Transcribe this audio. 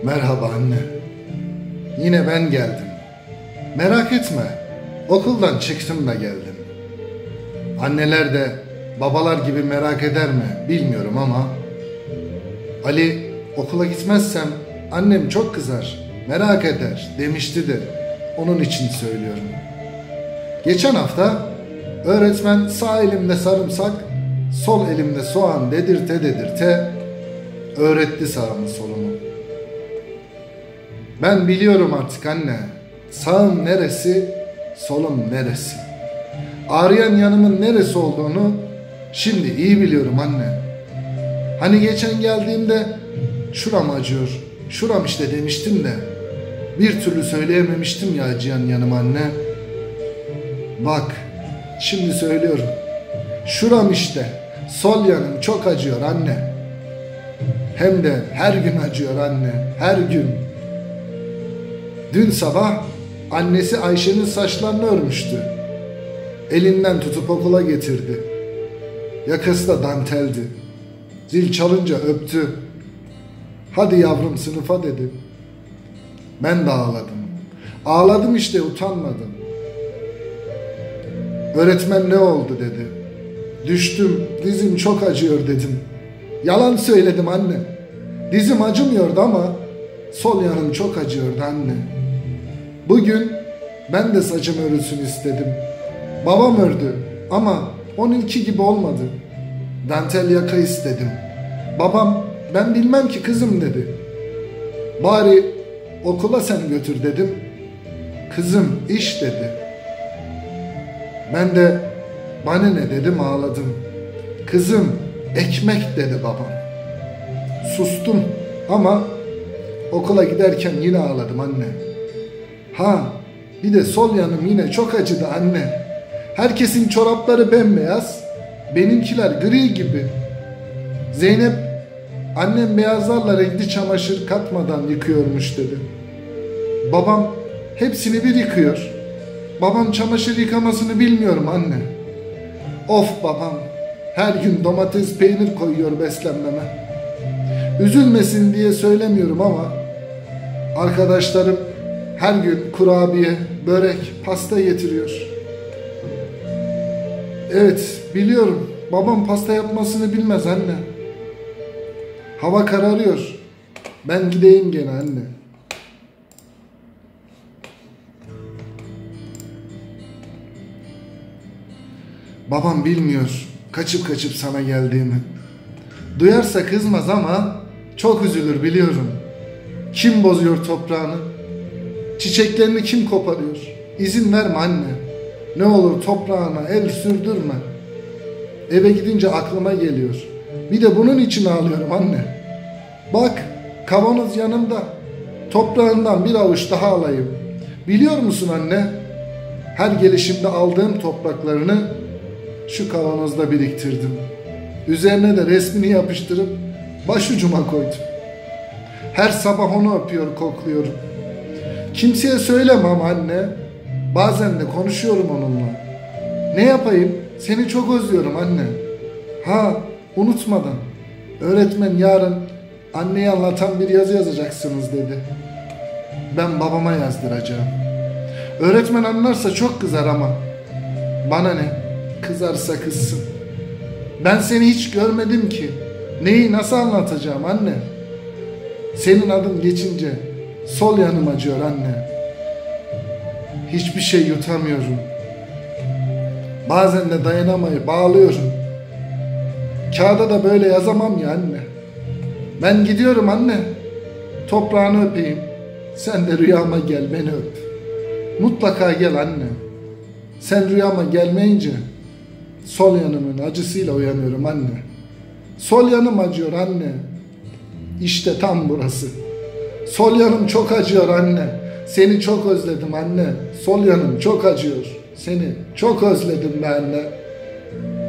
Merhaba anne. Yine ben geldim. Merak etme. Okuldan çıktım da geldim. Anneler de babalar gibi merak eder mi bilmiyorum ama Ali okula gitmezsem annem çok kızar, merak eder demişti de onun için söylüyorum. Geçen hafta öğretmen sağ elimde sarımsak, sol elimde soğan dedirte öğretti sağımı solumu. Ben biliyorum artık anne, sağım neresi, solum neresi. Ağrıyan yanımın neresi olduğunu şimdi iyi biliyorum anne. Hani geçen geldiğimde şuram acıyor, şuram işte demiştim de bir türlü söyleyememiştim ya acıyan yanım anne. Bak, şimdi söylüyorum. Şuram işte, sol yanım çok acıyor anne. Hem de her gün acıyor anne, her gün. Dün sabah annesi Ayşe'nin saçlarını örmüştü. Elinden tutup okula getirdi. Yakası da danteldi. Zil çalınca öptü. Hadi yavrum sınıfa dedi. Ben de ağladım. Ağladım işte, utanmadım. Öğretmen ne oldu dedi. Düştüm, dizim çok acıyor dedim. Yalan söyledim anne. Dizim acımıyordu ama sol yanım çok acıyordu anne. Bugün ben de saçım örülsün istedim. Babam ördü ama onunki gibi olmadı. Dantel yaka istedim. Babam ben bilmem ki kızım dedi. Bari okula sen götür dedim. Kızım iş dedi. Ben de bana ne dedim, ağladım. Kızım ekmek dedi babam. Sustum ama okula giderken yine ağladım anne. Ha, bir de sol yanım yine çok acıdı anne. Herkesin çorapları bembeyaz, benimkiler gri gibi. Zeynep, annem beyazlarla renkli çamaşır katmadan yıkıyormuş dedi. Babam hepsini bir yıkıyor. Babam çamaşır yıkamasını bilmiyorum anne. Of babam, her gün domates peynir koyuyor beslenmeme. Üzülmesin diye söylemiyorum ama arkadaşlarım her gün kurabiye, börek, pasta getiriyor. Evet, biliyorum. Babam pasta yapmasını bilmez anne. Hava kararıyor. Ben gideyim gene anne. Babam bilmiyor kaçıp kaçıp sana geldiğimi. Duyarsa kızmaz ama çok üzülür biliyorum. Kim bozuyor toprağını? Çiçeklerini kim koparıyor? İzin verme anne. Ne olur toprağına el sürdürme. Eve gidince aklıma geliyor. Bir de bunun için ağlıyorum anne. Bak, kavanoz yanımda. Toprağından bir avuç daha alayım. Biliyor musun anne? Her gelişimde aldığım topraklarını şu kavanozda biriktirdim. Üzerine de resmini yapıştırıp başucuma koydum. Her sabah onu öpüyor, kokluyorum. Kimseye söylemem anne. Bazen de konuşuyorum onunla. Ne yapayım? Seni çok özlüyorum anne. Ha, unutmadan. Öğretmen yarın anneyi anlatan bir yazı yazacaksınız dedi. Ben babama yazdıracağım. Öğretmen anlarsa çok kızar ama. Bana ne? Kızarsa kızsın. Ben seni hiç görmedim ki. Neyi nasıl anlatacağım anne? Senin adın geçince sol yanım acıyor anne. Hiçbir şey yutamıyorum. Bazen de dayanamayıp ağlıyorum. Kağıda da böyle yazamam ya anne. Ben gidiyorum anne. Toprağını öpeyim. Sen de rüyama gel, beni öp. Mutlaka gel anne. Sen rüyama gelmeyince sol yanımın acısıyla uyanıyorum anne. Sol yanım acıyor anne. İşte tam burası. Sol yanım çok acıyor anne. Seni çok özledim anne. Sol yanım çok acıyor. Seni çok özledim be anne.